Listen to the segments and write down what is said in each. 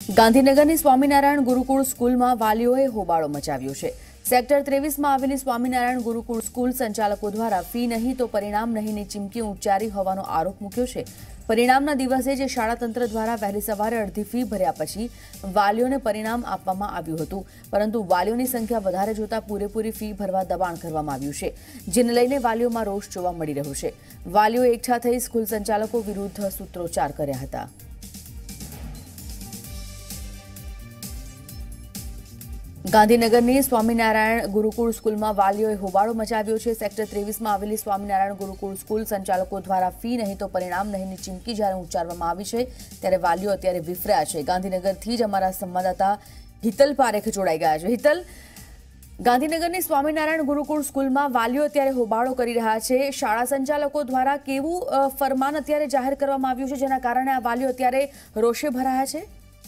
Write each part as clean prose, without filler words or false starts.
ગાંધીનગરની સ્વામિનારાયણ ગુરુકુળ સ્કૂલમાં વાલીઓએ હોબાળો મચાવ્યો છે। સેક્ટર 23માં આવેલી સ્વામિનારાયણ ગુરુકુળ સ્કૂલ સંચાલકો દ્વારા ફી નહીં તો પરિણામ નહીંની ચીમકી ઉચ્ચારી હોવાનો આરોપ મૂક્યો છે। પરિણામના દિવસે જે શાળા તંત્ર દ્વારા વહેલી સવારે અડધી ફી ભર્યા પછી વાલીઓને પરિણામ આપવામાં આવ્યું હતું, પરંતુ વાલીઓની સંખ્યા વધારે જોતા પૂરેપૂરી ફી ભરવા દબાણ કરવામાં આવ્યું છે, જેને લઈને વાલીઓમાં રોષ જોવા મળી રહ્યો છે। વાલીઓ એકઠા થઈ સ્કૂલ સંચાલકો વિરુદ્ધ સૂત્રોચ્ચાર કર્યા હતા। ગાંધીનગરની સ્વામિનારાયણ ગુરુકુળ સ્કૂલમાં વાલીઓએ હોબાળો મચાવ્યો છે। સેક્ટર 23માં આવેલી સ્વામિનારાયણ ગુરુકુળ સ્કૂલ સંચાલકો દ્વારા ફી નહીં તો પરિણામ નહીંની ચીમકી જ્યારે ઉચ્ચારવામાં આવી છે ત્યારે વાલીઓ અત્યારે વિફર્યા છે। ગાંધીનગરથી જ અમારા સંવાદદાતા હિતલ પારેખ જોડાઈ ગયા છે। હિતલ, ગાંધીનગરની સ્વામિનારાયણ ગુરુકુળ સ્કૂલમાં વાલીઓ અત્યારે હોબાળો કરી રહ્યા છે। શાળા સંચાલકો દ્વારા કેવું ફરમાન અત્યારે જાહેર કરવામાં આવ્યું છે જેના કારણે આ વાલીઓ અત્યારે રોષે ભરાયા છે?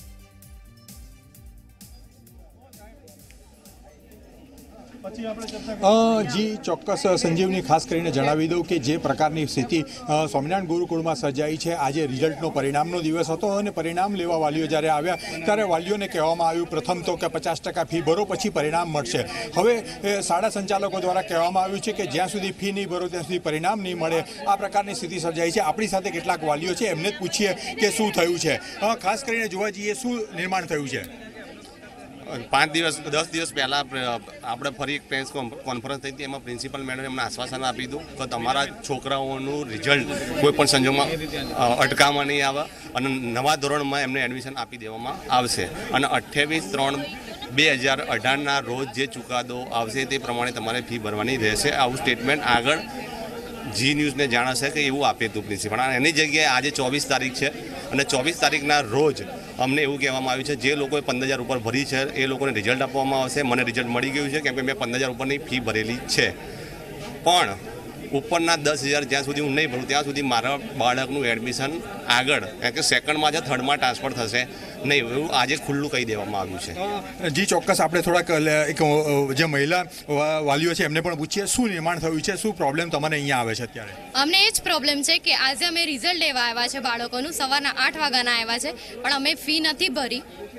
જી ચોક્કસ સંજીવની, ખાસ કરીને જણાવી દઉં કે જે પ્રકારની સ્થિતિ સ્વામિનારાયણ ગુરુકુળમાં સર્જાઈ છે, આજે રિઝલ્ટનો પરિણામનો દિવસ હતો અને પરિણામ લેવા વાલીઓ જ્યારે આવ્યા ત્યારે વાલીઓને કહેવામાં આવ્યું પ્રથમ તો કે 50% ફી ભરો પછી પરિણામ મળશે। હવે શાળા સંચાલકો દ્વારા કહેવામાં આવ્યું છે કે જ્યાં સુધી ફી નહીં ભરો ત્યાં સુધી પરિણામ નહીં મળે। આ પ્રકારની સ્થિતિ સર્જાઈ છે। આપણી સાથે કેટલાક વાલીઓ છે, એમને જ પૂછીએ કે શું થયું છે। ખાસ કરીને જોવા જઈએ શું નિર્માણ થયું છે? 5 દિવસ 10 દિવસ પહેલા આપણે ફરી એક પ્રેસ કોન્ફરન્સ થઈ હતી, એમાં પ્રિન્સિપલ મેડમે એમને આશ્વાસન આપી દીધું કે તમારા છોકરાઓનું રિઝલ્ટ કોઈ પણ સંજોગમાં અટકાવવામાં નહીં આવે અને નવા ધોરણમાં એમને એડમિશન આપી દેવામાં આવશે અને 28/3/2018ના રોજ જે ચુકાદો આવશે તે પ્રમાણે તમારે ફી ભરવાની રહેશે। આવું સ્ટેટમેન્ટ આગળ જી ન્યૂઝને જાણાશે કે એવું આપે હતું પ્રિન્સિપલ। એની જગ્યાએ આજે 24 તારીખ છે અને 24 તારીખના રોજ અમને એવું કહેવામાં આવ્યું છે જે લોકોએ 15,000 ઉપર ભરી છે એ લોકોને રિઝલ્ટ આપવામાં આવશે। મને રિઝલ્ટ મળી ગયું છે કેમ કે મેં 15,000 ઉપરની ફી ભરેલી છે, પણ ઉપરના 10,000 જ્યાં સુધી હું નહીં ભરું ત્યાં સુધી મારા બાળકનું એડમિશન આગળ કારણ કે સેકન્ડમાં છે થર્ડમાં ટ્રાન્સફર થશે નહીં, એવું આજે ખુલ્લું કહી દેવામાં આવ્યું છે। જી ચોક્કસ, આપણે થોડાક એક જે મહિલા વાલીઓ છે એમને પણ પૂછીએ શું નિર્માણ થયું છે, શું પ્રોબ્લેમ તમને અહીંયા આવે છે અત્યારે? અમને એ જ પ્રોબ્લેમ છે કે આજે અમે રિઝલ્ટ લેવા આવ્યા છે બાળકોનું, સવારના 8 વાગ્યાના આવ્યા છે, પણ અમે ફી નથી ભરી।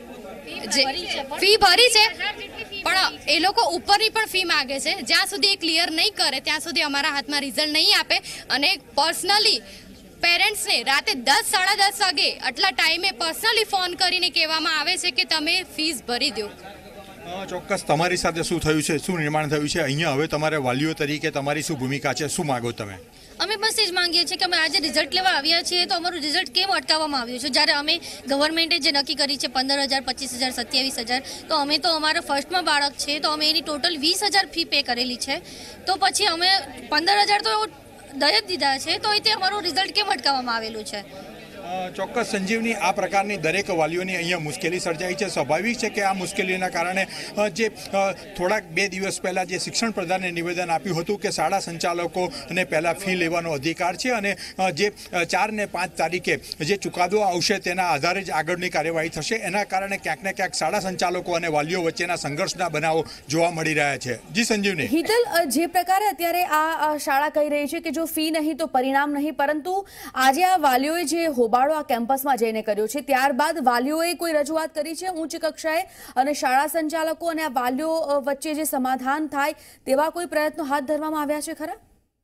ફી ભરી છે પણ એ લોકો ઉપરની પણ ફી માગે છે। જ્યાં સુધી એ ક્લિયર નહીં કરે ત્યાં સુધી અમારા હાથમાં રિઝલ્ટ નહીં આપે અને પર્સનલી પેરેન્ટ્સને રાતે 10-10:30 વાગે આટલા ટાઈમે પર્સનલી ફોન કરીને કહેવામાં આવે છે કે તમે ફીસ ભરી દો। ચોક્કસ, તમારી સાથે શું થયું છે, શું નિર્માણ થયું છે અહીંયા? હવે તમારે વાલીઓ તરીકે તમારી શું ભૂમિકા છે, શું માગો તમે? અમે બસ એ જ માંગીએ છીએ કે અમે આજે રિઝલ્ટ લેવા આવ્યા છીએ તો અમારું રિઝલ્ટ કેમ અટકાવવામાં આવ્યું છે, જ્યારે અમે ગવર્મેન્ટે જે નક્કી કરી છે 15,000, 25,000, 27,000, તો અમે તો અમારા ફર્સ્ટમાં બાળક છે તો અમે એની ટોટલ 20,000 ફી પે કરેલી છે, તો પછી અમે 15,000 તો દઈ જ દીધા છે, તો એ અમારું રિઝલ્ટ કેમ અટકાવવામાં આવેલું છે? ચોક્કસ સંજીવની, આ પ્રકારની દરેક વાલીઓની અહીંયા મુશ્કેલી સર્જાઈ છે। સ્વાભાવિક છે કે આ મુશ્કેલીના કારણે જે થોડાક 2 દિવસ પહેલાં જે શિક્ષણ પ્રધાને નિવેદન આપ્યું હતું કે શાળા સંચાલકોને પહેલાં ફી લેવાનો અધિકાર છે અને જે 4 અને 5 તારીખે જે ચુકાદો આવશે તેના આધારે જ આગળની કાર્યવાહી થશે, એના કારણે ક્યાંક ને ક્યાંક શાળા સંચાલકો અને વાલીઓ વચ્ચેના સંઘર્ષના બનાવો જોવા મળી રહ્યા છે। જી સંજીવની। હિતલ, જે પ્રકારે અત્યારે આ શાળા કહી રહી છે કે જો ફી નહીં તો પરિણામ નહીં, પરંતુ આજે આ વાલીઓએ જે હોબાળો આ કેમ્પસમાં જઈને કર્યો છે ત્યારબાદ વાલીઓએ કોઈ રજૂઆત કરી છે ઉચ્ચ કક્ષાએ અને શાળા સંચાલકો અને આ વાલીઓ વચ્ચે જે સમાધાન થાય તેવા કોઈ પ્રયત્નો હાથ ધરવામાં આવ્યા છે ખરા?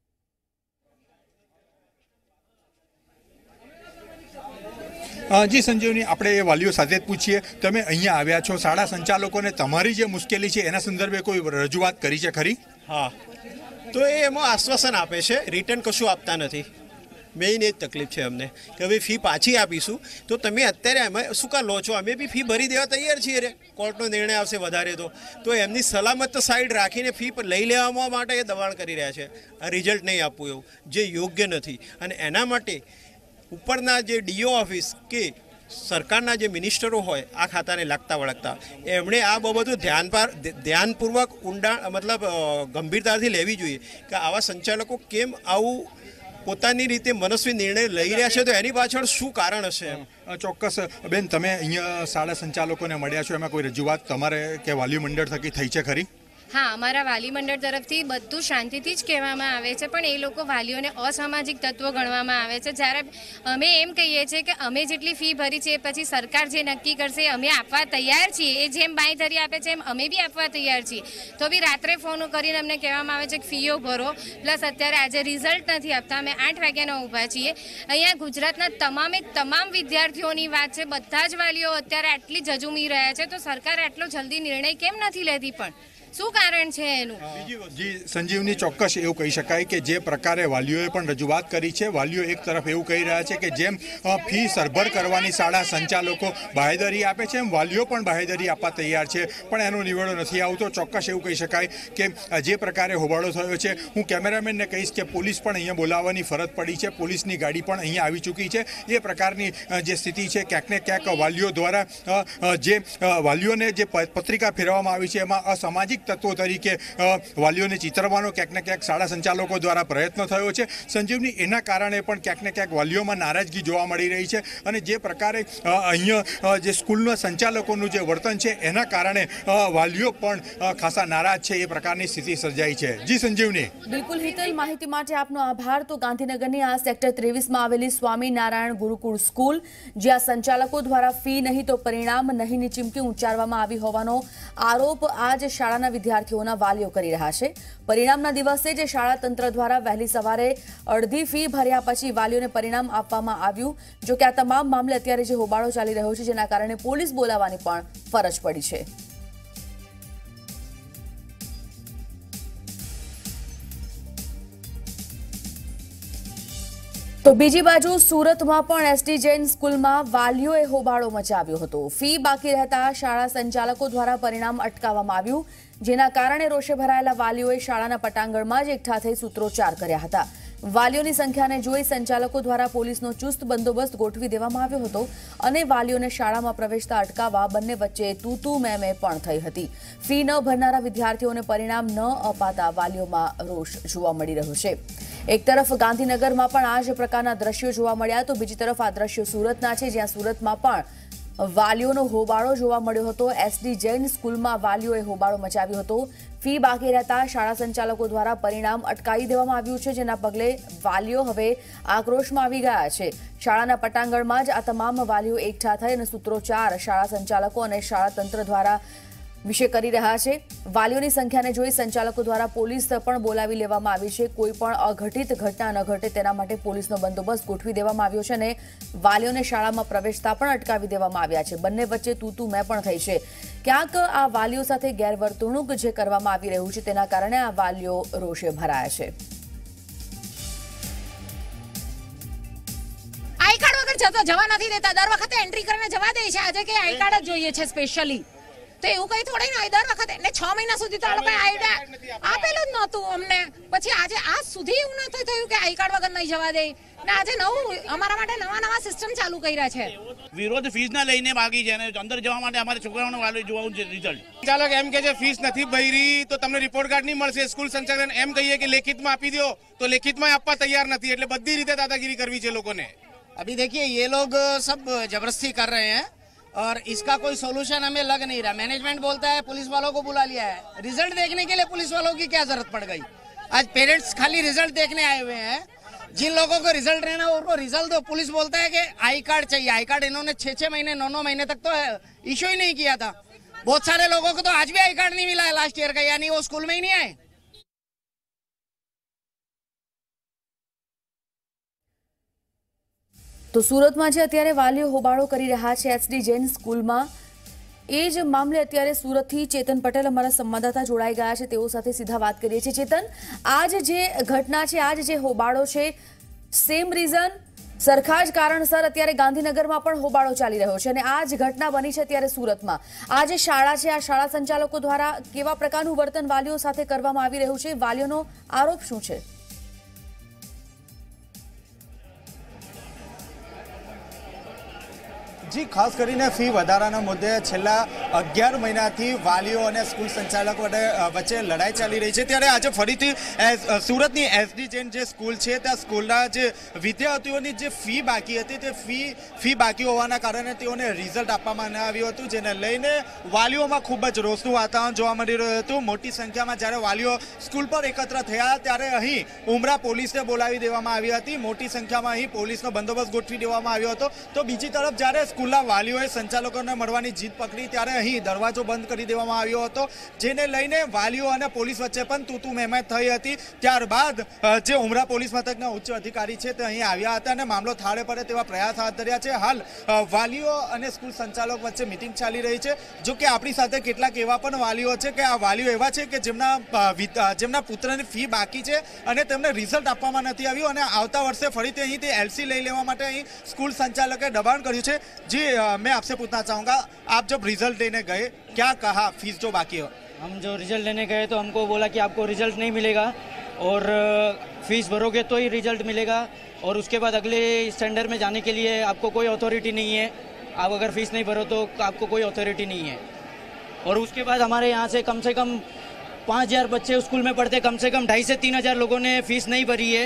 જી સંજીવની, આપણે એ વાલીઓ સાથે જ પૂછીએ, તમે અહીંયા આવ્યા છો, શાળા સંચાલકોને તમારી જે મુશ્કેલી છે એના સંદર્ભે કોઈ રજૂઆત કરી છે ખરી? હા, તો એમાં આશ્વાસન આપે છે, રિટર્ન કશું આપતા નથી। મેઇન એ જ તકલીફ છે અમને કે હવે ફી પાછી આપીશું તો તમે અત્યારે અમે શું કા લો છો, અમે બી ફી ભરી દેવા તૈયાર છીએ રે, કોર્ટનો નિર્ણય આવશે વધારે તો એમની સલામત સાઈડ રાખીને ફી લઈ લેવા માટે એ દબાણ કરી રહ્યા છે। આ રિઝલ્ટ નહીં આપવું એવું જે યોગ્ય નથી અને એના માટે ઉપરના જે ડીઓ ઓફિસ કે સરકારના જે મિનિસ્ટરો હોય આ ખાતાને લાગતા વળગતા એમણે આ બાબતો ધ્યાનપૂર્વક ઊંડાણ મતલબ ગંભીરતાથી લેવી જોઈએ કે આવા સંચાલકો કેમ આવું પોતાની રીતે મનસ્વી નિર્ણય લઈ રહ્યા છે, તો એની પાછળ શું કારણ હશે? ચોક્કસ બેન, તમે અહીંયા શાળા સંચાલકોને મળ્યા છો, એમાં કોઈ રજૂઆત તમારે કે વાલી મંડળ થકી થઈ છે ખરી? હા, અમારા વાલી મંડળ તરફથી બધું શાંતિથી જ કહેવામાં આવે છે, પણ એ લોકો વાલીઓને અસામાજિક તત્વો ગણવામાં આવે છે. જ્યારે અમે એમ કહીએ છીએ કે અમે જેટલી ફી ભરી છે પછી સરકાર જે નક્કી કરશે અમે આપવા તૈયાર છીએ. એ જેમ બાંયધરી આપે છે એમ અમે બી આપવા તૈયાર છીએ. તો બી રાત્રે ફોન કરીને અમને કહેવામાં આવે છે કે ફીઓ ભરો. પ્લસ અત્યારે આજે રિઝલ્ટ નથી આપતા. અમે 8 વાગ્યાના ઊભા છીએ. અહીંયા ગુજરાતના તમામ વિદ્યાર્થીઓની વાત છે. બધા જ વાલીઓ અત્યારે આટલી ઝઝૂમી રહ્યા છે. તો સરકાર આટલો જલ્દી નિર્ણય કેમ નથી લેતી? પણ શું કારણ છે એનું? જી સંજીવની, ચોક્કસ એવું કહી શકાય કે જે પ્રકારે વાલીઓએ પણ રજૂઆત કરી છે, વાલીઓ એક તરફ એવું કહી રહ્યા છે કે જેમ ફી સરભર કરવાની શાળા સંચાલકો બાહેધરી આપે છે એમ વાલીઓ પણ બાહેધરી આપવા તૈયાર છે, પણ એનો નિવેડો નથી આવતો. ચોક્કસ એવું કહી શકાય કે જે પ્રકારે હોબાળો થયો છે, હું કેમેરામેનને કહીશ કે પોલીસ પણ અહીંયા બોલાવવાની ફરજ પડી છે, પોલીસની ગાડી પણ અહીંયા આવી ચૂકી છે. એ પ્રકારની જે સ્થિતિ છે, ક્યાંક ને ક્યાંક વાલીઓ દ્વારા જે વાલીઓને જે પત્રિકા ફેરવવામાં આવી છે એમાં અસામાજિક તત્વો તરીકે વાલીઓને ચિતરવાનો ક્યાંક ને ક્યાંક શાળા સંચાલકો દ્વારા પ્રયત્ન થયો છે. સંજીવની, એના કારણે પણ ક્યાંક ને ક્યાંક વાલીઓમાં નારાજગી જોવા મળી રહી છે અને જે પ્રકારે અહીંયા જે સ્કૂલના સંચાલકોનું જે વર્તન છે એના કારણે વાલીઓ પણ ખાસા નારાજ છે. એ પ્રકારની સ્થિતિ સર્જાઈ છે. જી સંજીવની. બિલકુલ હિતલ, માહિતી માટે આપનો આભાર. તો ગાંધીનગરની આ સેક્ટર 23માં આવેલી સ્વામિનારાયણ ગુરુકુળ સ્કૂલ, જ્યાં સંચાલકો દ્વારા ફી નહીં તો પરિણામ નહીંની ચીમકી ઉચ્ચારવામાં આવી હોવાનો આરોપ આજ શાળાના વિદ્યાર્થીઓના વાલીઓ કરી રહ્યા છે. પરિણામના દિવસે જે શાળા તંત્ર દ્વારા વહેલી સવારે અડધી ફી ભર્યા પછી વાલીઓને પરિણામ આપવામાં આવ્યું. જો કે આ તમામ મામલે અત્યારે જે હોબાળો ચાલી રહ્યો છે જેના કારણે પોલીસ બોલાવવાની પણ ફરજ પડી છે. તો બીજી બાજુ સુરતમાં પણ એસટી જૈન સ્કૂલમાં વાલીઓએ હોબાળો મચાવ્યો હતો. ફી બાકી રહેતા શાળા સંચાલકો દ્વારા પરિણામ અટકાવવામાં આવ્યું, જેના કારણે રોષે ભરાયેલા વાલીઓએ શાળાના પટાંગણમાં જ એકઠા થઈ સૂત્રોચ્ચાર કર્યા હતા. વાલીઓની સંખ્યાને જોઈ સંચાલકો દ્વારા પોલીસનો ચુસ્ત બંદોબસ્ત ગોઠવી દેવામાં આવ્યો હતો અને વાલીઓને શાળામાં પ્રવેશતા અટકાવવા બંને વચ્ચે તું મેં પણ થઈ હતી. ફી ન ભરનારા વિદ્યાર્થીઓને પરિણામ ન અપાતા વાલીઓમાં રોષ જોવા મળી રહ્યો છે. એક તરફ ગાંધીનગરમાં પણ આ જ પ્રકારના દ્રશ્યો જોવા મળ્યા, તો બીજી તરફ આ દ્રશ્યો સુરતના છે, જ્યાં સુરતમાં પણ વાલીઓનો હોબાળો જોવા મળ્યો હતો. એસડી જૈન સ્કૂલમાં વાલીઓએ હોબાળો મચાવ્યો હતો. ફી બાકી રહેતા શાળા સંચાલકો દ્વારા પરિણામ અટકાવી દેવામાં આવ્યું છે, જેના પગલે વાલીઓ હવે આક્રોશમાં આવી ગયા છે. શાળાના પટાંગણમાં જ આ તમામ વાલીઓ એકઠા થઈ અને સૂત્રોચ્ચાર શાળા સંચાલકો અને શાળા તંત્ર દ્વારા વિશે કરી રહ્યા છે. વાલીઓની સંખ્યાને જોઈ સંચાલકો દ્વારા પોલીસ પણ બોલાવી લેવામાં આવી છે. કોઈ પણ અઘટિત ઘટના ન ઘટે તેના માટે પોલીસનો બંદોબસ્ત ગોઠવી દેવામાં આવ્યો છે અને વાલીઓને શાળામાં પ્રવેશતા પણ અટકાવી દેવામાં આવ્યા છે. બંને વચ્ચે તું મેં પણ થઈ છે. ક્યાંક આ વાલીઓ સાથે ગેરવર્તણૂક જે કરવામાં આવી રહ્યું છે તેના કારણે આ વાલીઓ રોષે ભરાયા છે. આઈ કાર્ડ વગર જવા નથી દેતા. દર વખતે એન્ટ્રી કરીને જવા દે છે. આજે કે આઈ કાર્ડ જ જોઈએ છે સ્પેશિયલી. તો એવું કઈ થોડી ના દર વખતે એટલે 6 મહિના સુધી તો આ લોકો આઈડિયા આપેલું જ નહોતું અમને. પછી આજે આજ સુધી એવું નથી થયું કે આઈ કાર્ડ વગર નહીં જવા દે. ને આજે નવું અમારા માટે નવા સિસ્ટમ ચાલુ કર્યા છે. વિરોધ ફીસ ના લઈને ભાગી છે અને અંદર જવા માટે અમારે છોકરાઓને વાલી જોવાનું છે રિઝલ્ટ. ચાલક એમ કે છે ફીસ નથી ભરી તો તમને રિપોર્ટ કાર્ડ નહીં મળશે. સ્કૂલ સંચાલક એમ કહીએ કે લેખિતમાં આપી દો તો લેખિતમાં આપવા તૈયાર નથી. એટલે બધી રીતે દાદાગીરી કરવી છે લોકોને. अभी देखिए ये लोग सब जबरदस्ती कर रहे हैं और इसका कोई सोल्यूशन हमें लग नहीं रहा. मैनेजमेंट बोलता है पुलिस वालों को बुला लिया है. रिजल्ट देखने के लिए पुलिस वालों की क्या जरूरत पड़ गई? आज पेरेंट्स खाली रिजल्ट देखने आए हुए हैं. जिन लोगों को रिजल्ट रहना है उनको रिजल्ट दो. पुलिस बोलता है कि आई कार्ड चाहिए. आई कार्ड इन्होंने 6 महीने 9 महीने तक तो इशू ही नहीं किया था. बहुत सारे लोगों को तो आज भी आई कार्ड नहीं मिला है लास्ट ईयर का, यानी वो स्कूल में ही नहीं आए. તો સુરતમાં જે અત્યારે વાલીઓ હોબાળો કરી રહ્યા છે એસડી જૈન સ્કૂલમાં, એ જ મામલે અત્યારે સુરતથી ચેતન પટેલ અમારા સંવાદદાતા જોડાઈ ગયા છે. તેઓ સાથે સીધા વાત કરીએ છીએ. ચેતન, આજ જે ઘટના છે, આજ જે હોબાળો છે, સેમ રીઝન, સરખા જ કારણસર અત્યારે ગાંધીનગરમાં પણ હોબાળો ચાલી રહ્યો છે અને આ જ ઘટના બની છે અત્યારે સુરતમાં. આ જે શાળા છે, આ શાળા સંચાલકો દ્વારા કેવા પ્રકારનું વર્તન વાલીઓ સાથે કરવામાં આવી રહ્યું છે? વાલીઓનો આરોપ શું છે? જી, ખાસ કરીને ફી વધારાના મુદ્દે છેલ્લા 11 મહિનાથી વાલીઓ અને સ્કૂલ સંચાલકો વચ્ચે લડાઈ ચાલી રહી છે, ત્યારે આજે ફરીથી સુરતની એસડી જૈન જે સ્કૂલ છે ત્યાં સ્કૂલના જે વિદ્યાર્થીઓની જે ફી બાકી હતી તે ફી બાકી હોવાના કારણે તેઓને રિઝલ્ટ આપવામાં ન આવ્યું હતું, જેને લઈને વાલીઓમાં ખૂબ જ રોષનું વાતાવરણ જોવા મળી રહ્યું હતું। મોટી સંખ્યામાં જ્યારે વાલીઓ સ્કૂલ પર એકત્ર થયા ત્યારે અહીં ઉમરા પોલીસને બોલાવી દેવામાં આવી હતી। મોટી સંખ્યામાં અહીં પોલીસનો બંદોબસ્ત ગોઠવી દેવામાં આવ્યો હતો। તો બીજી તરફ જ્યારે સ્કૂલના વાલીઓએ સંચાલકોને મળવાની જીદ પકડી ત્યારે અહીં દરવાજો બંધ કરી દેવામાં આવ્યો હતો, જેને લઈને વાલીઓ અને પોલીસ વચ્ચે પણ તૂતુ મહેમત થઈ હતી। ત્યારબાદ જે ઉમરા પોલીસ મથકના ઉચ્ચ અધિકારી છે તે અહીં આવ્યા હતા અને મામલો થાળે પડે તેવા પ્રયાસ હાથ ધર્યા છે। હાલ વાલીઓ અને સ્કૂલ સંચાલક વચ્ચે મીટિંગ ચાલી રહી છે। જો કે આપણી સાથે કેટલાક એવા પણ વાલીઓ છે કે આ વાલીઓ એવા છે કે જેમના પુત્રની ફી બાકી છે અને તેમને રિઝલ્ટ આપવામાં નથી આવ્યું અને આવતા વર્ષે ફરીથી અહીંથી એલસી લઈ લેવા માટે અહીં સ્કૂલ સંચાલકે દબાણ કર્યું છે। जी, मैं आपसे पूछना चाहूँगा, आप जब रिजल्ट लेने गए क्या कहा फीस जो बाकी है? हम जो रिजल्ट लेने गए तो हमको बोला कि आपको रिजल्ट नहीं मिलेगा और फीस भरोगे तो ही रिजल्ट मिलेगा और उसके बाद अगले स्टैंडर्ड में जाने के लिए आपको कोई अथॉरिटी नहीं है। आप अगर फीस नहीं भरो तो आपको कोई अथॉरिटी नहीं है। और उसके बाद हमारे यहाँ से कम 5000 बच्चे स्कूल में पढ़ते, कम से कम 2500 से 3000 लोगों ने फीस नहीं भरी है।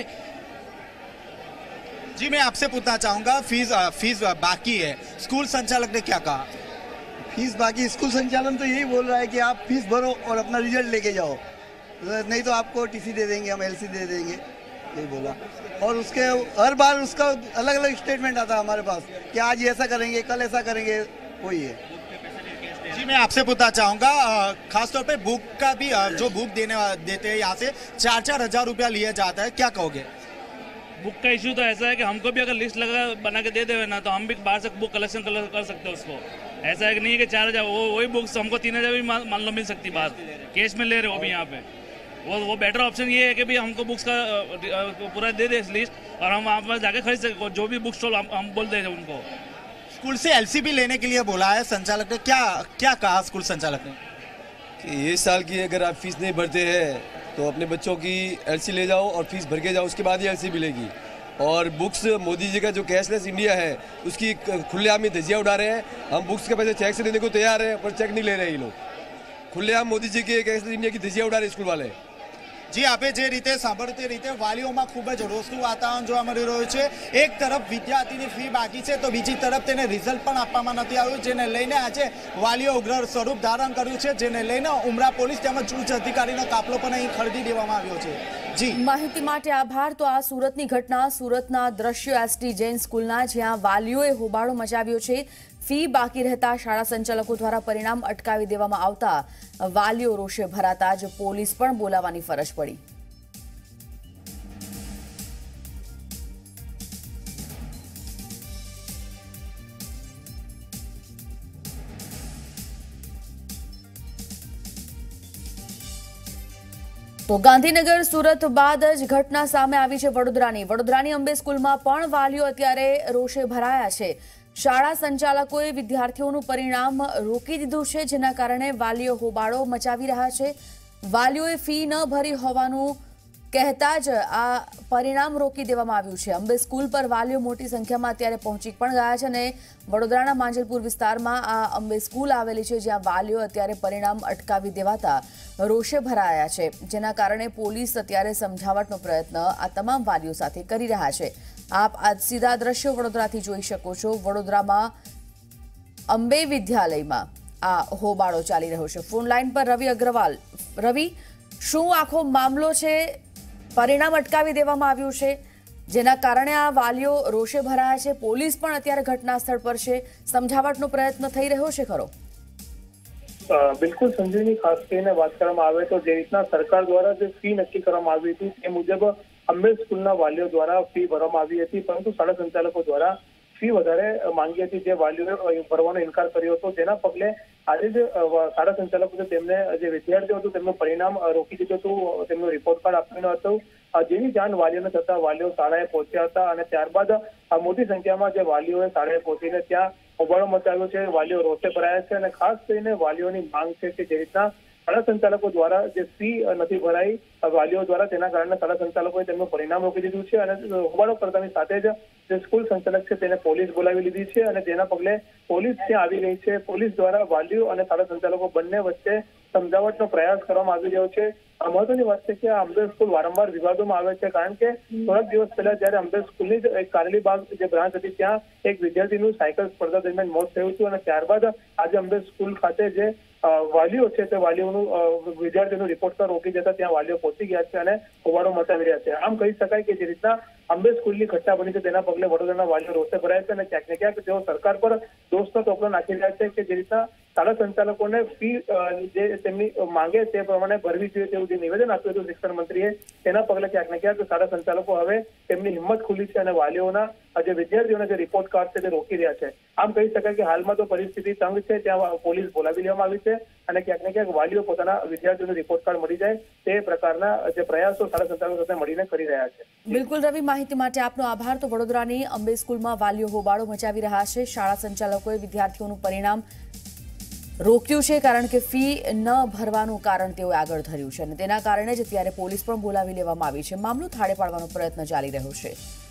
जी, मैं आपसे पूछना चाहूँगा, फीस बाकी है, स्कूल संचालक ने क्या कहा? फीस बाकी, स्कूल संचालन तो यही बोल रहा है कि आप फीस भरो और अपना रिजल्ट लेके जाओ, नहीं तो आपको टीसी दे देंगे, हम एलसी दे देंगे, यही बोला। और उसके हर बार उसका अलग अलग स्टेटमेंट आता है हमारे पास कि आज ऐसा करेंगे, कल ऐसा करेंगे, वही है। जी, मैं आपसे पूछना चाहूँगा, खासतौर पे बुक का भी जो बुक देते हैं यहाँ से 4-4 हज़ार रुपया लिया जाता है, क्या कहोगे? बुक का इशू तो ऐसा है कि हमको भी अगर लिस्ट लगा बना के दे देवे ना तो हम भी बाहर से बुक कलेक्शन कर सकते हैं उसको। ऐसा है कि नहीं है कि 4000 वही बुक्स हमको 3000 भी मान लो मिल सकती बात, केस में ले रहे हो भी यहाँ पे। वो बेटर ऑप्शन ये है कि भाई हमको बुक्स का पूरा दे दे लिस्ट और हम वहाँ पर जाके खरीद सके, जो भी बुक स्टॉल हम बोल दे उनको। स्कूल से एलसी भी लेने के लिए बोला है संचालक ने, क्या कहा स्कूल संचालक ने? कि ये साल की अगर आप फीस नहीं भरते हैं तो अपने बच्चों की एलसी ले जाओ और फीस भर के जाओ, उसके बाद ही एलसी मिलेगी। और बुक्स, मोदी जी का जो कैशलेस इंडिया है उसकी खुलेआम ही धज्जियाँ उड़ा रहे हैं। हम बुक्स के पैसे चेक से देने को तैयार हैं पर चेक नहीं ले रहे ये लोग। खुलेआम मोदी जी के कैशलेस इंडिया की धज्जियाँ उड़ा रहे स्कूल वाले। जी, आपे जे रीते सांभळ्યું તે રીતે વાલીઓમાં ખૂબ જ રોષનું વાતાવરણ જોવા મળી રહ્યું છે। એક તરફ વિદ્યાર્થીની ફી બાકી છે તો બીજી તરફ તેને રિઝલ્ટ પણ આપવામાં નથી આવ્યું, જેને લઈને આજે વાલીઓ ઉગ્ર સ્વરૂપ ધારણ કર્યું છે, જેને લઈને ઉમરા પોલીસ તેમજ ઉચ્ચ અધિકારીનો કાફલો પણ અહીં ખરીદી દેવામાં આવ્યો છે। જી, માહિતી માટે આભાર। તો આ સુરતની ઘટના, સુરતના દ્રશ્ય એસટી જૈન સ્કૂલના, જ્યાં વાલીઓએ હોબાળો મચાવ્યો છે। ફી બાકી રહેતા શાળા સંચાલકો દ્વારા પરિણામ અટકાવી દેવામાં આવતા વાલીઓ રોષે ભરાતા જ પોલીસ પણ બોલાવવાની ફરજ પડી। તો ગાંધીનગર સુરત બાદ જ ઘટના સામે આવી છે વડોદરાની અંબે સ્કૂલમાં પણ વાલીઓ અત્યારે રોષે ભરાયા છે। શાળા સંચાલકોએ વિદ્યાર્થીઓનું પરિણામ રોકી દીધું છે, જેના કારણે વાલીઓ હોબાળો મચાવી રહ્યા છે। વાલીઓએ ફી ન ભરી હોવાનું કહેતા જ આ પરિણામ રોકી દેવામાં આવ્યું છે। અંબે સ્કૂલ પર વાલીઓ મોટી સંખ્યામાં અત્યારે પહોંચી પણ ગયા છે અને વડોદરાના માંજલપુર વિસ્તારમાં આ અંબે સ્કૂલ આવેલી છે, જ્યાં વાલીઓ અત્યારે પરિણામ અટકાવી દેવાતા રોષે ભરાયા છે, જેના કારણે પોલીસ અત્યારે સમજાવટનો પ્રયત્ન આ તમામ વાલીઓ સાથે કરી રહ્યા છે। आप आज सीधा दृश्यो वडोदराथी जोई शको छो। वडोदरामां अंबे विद्यालयमां आ होबाळो चाली रह्यो छे। फोन लाइन पर रवि अग्रवाल। रवि, शुं आखो मामलो छे? परिणाम अटकावी देवामां आव्युं छे, जेना कारणे आ वालीओ रोषे भराया छे। पोलीस पण अत्यारे घटना स्थळ पर छे। समजावटनो प्रयत्न थई रह्यो छे खरो? बिल्कुल संजयनी, खास કરીને વાત કરવામાં આવે તો જે રીતના સરકાર દ્વારા જે ફી નક્કી કરવામાં આવી હતી તે મુજબ અંબે સ્કૂલના વાલીઓ દ્વારા ફી ભરવામાં આવી હતી, પરંતુ શાળા સંચાલકો દ્વારા ફી વધારે માંગી હતી, જે વાલીઓએ ભરવાનો ઇનકાર કર્યો હતો, જેના પગલે આજે જે શાળા સંચાલકો છે તેમને જે વિદ્યાર્થીઓ હતું તેમનું પરિણામ રોકી દીધું હતું, તેમનું રિપોર્ટ કાર્ડ આપ્યું હતું। જેવી જાણ વાલીઓને થતા વાલીઓ શાળાએ પહોંચ્યા હતા અને ત્યારબાદ મોટી સંખ્યામાં જે વાલીઓએ શાળાએ પહોંચીને ત્યાં હોબાળો મચાવ્યો છે। વાલીઓ રોષે ભરાયા છે અને ખાસ કરીને વાલીઓની માંગ છે કે જે રીતના શાળા સંચાલકો દ્વારા જે ફી નથી ભરાઈ વાલીઓ દ્વારા, તેના કારણે શાળા સંચાલકોએ તેમનું પરિણામ રોકી દીધું છે અને હોબાળો કરતાની સાથે જ જે સ્કૂલ સંચાલક છે તેને પોલીસ બોલાવી લીધી છે અને તેના પગલે પોલીસ ત્યાં આવી ગઈ છે. પોલીસ દ્વારા વાલીઓ અને શાળા સંચાલકો બંને વચ્ચે સમજાવટનો પ્રયાસ કરવામાં આવી રહ્યો છે. મહત્વની વાત છે કે આ અંબેર સ્કૂલ વારંવાર વિવાદોમાં આવે છે, કારણ કે થોડાક દિવસ પહેલા જયારે અંબેર સ્કૂલની જ એક કારેલીબાગ જે બ્રાન્ચ હતી ત્યાં એક વિદ્યાર્થીનું સાયકલ સ્પર્ધા દરમિયાન મોત થયું હતું અને ત્યારબાદ આજે અંબેર સ્કૂલ ખાતે જે વાલીઓ છે તે વાલીઓનું વિદ્યાર્થીનું રિપોર્ટ પર રોકી જતા ત્યાં વાલીઓ પહોંચી ગયા છે અને હોબાળો મચાવી રહ્યા છે. આમ કહી શકાય કે જે રીતના અંબેર સ્કૂલની ઘટના બની છે તેના પગલે વડોદરાના વાલીઓ રોષે ભરાયા છે અને ક્યાંક ને ક્યાંક તેઓ સરકાર પર દોષનો ટોપલો નાખી રહ્યા છે કે જે રીતના શાળા સંચાલકોને ફી જે તેમની માંગે તે પ્રમાણે ભરવી જોઈએ તેવું જે નિવેદન આપ્યું હતું શિક્ષણ મંત્રીએ, તેના પગલે ક્યાંક ને ક્યાંક શાળા સંચાલકો હવે તેમની હિંમત ખુલી છે અને વાલીઓના જે વિદ્યાર્થીઓના જે રિપોર્ટ કાર્ડ છે તે રોકી રહ્યા છે. આમ કહી શકાય કે હાલમાં તો પરિસ્થિતિ તંગ છે, ત્યાં પોલીસ બોલાવી લેવામાં આવી છે અને ક્યાંક ને ક્યાંક વાલીઓ પોતાના વિદ્યાર્થીઓને રિપોર્ટ કાર્ડ મળી જાય તે પ્રકારના જે પ્રયાસો શાળા સંચાલકો સાથે મળીને કરી રહ્યા છે. બિલકુલ રવિ, માહિતી માટે આપનો આભાર. તો વડોદરાની અંબે સ્કૂલમાં વાલીઓ હોબાળો મચાવી રહ્યા છે. શાળા સંચાલકોએ વિદ્યાર્થીઓનું પરિણામ રોક્યું છે કારણ કે ફી ન ભરવાનું કારણ તેઓએ આગળ ધર્યું છે અને તેના કારણે જ અત્યારે પોલીસ પણ બોલાવી લેવામાં આવી છે. મામલો થાળે પાડવાનો પ્રયત્ન ચાલી રહ્યો છે.